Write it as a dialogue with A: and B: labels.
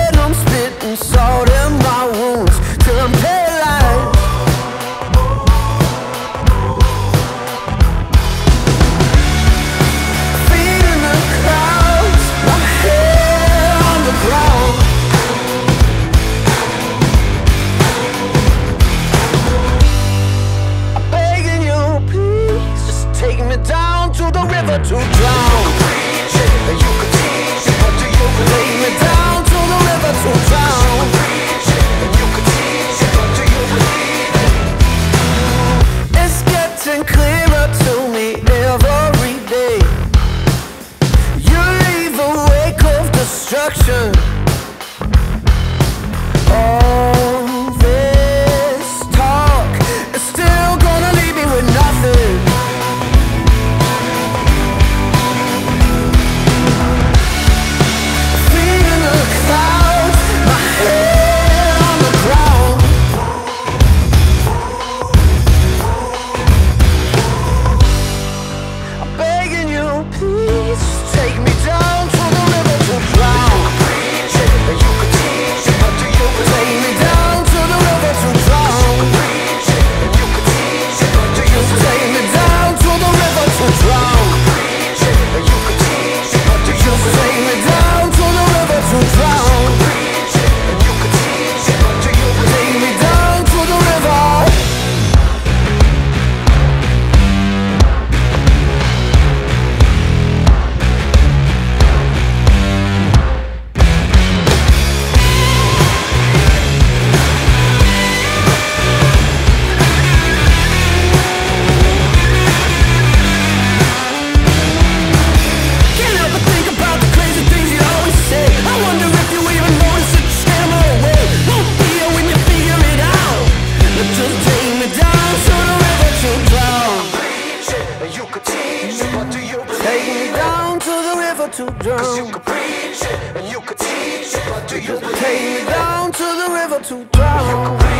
A: venom, spitting salt in my wounds till I'm paralyzed. Feet in the clouds, my head on the ground. I'm begging you, please, just take me down to the river to drown. You could teach, but do you take me down to the river to drown? You could teach, but do you believe? It's getting clearer to me every day. You leave a wake of destruction. All this talk is still gonna leave me with nothing. To drown. 'Cause you could preach it and you could teach it, but do you take me down to the river to drown?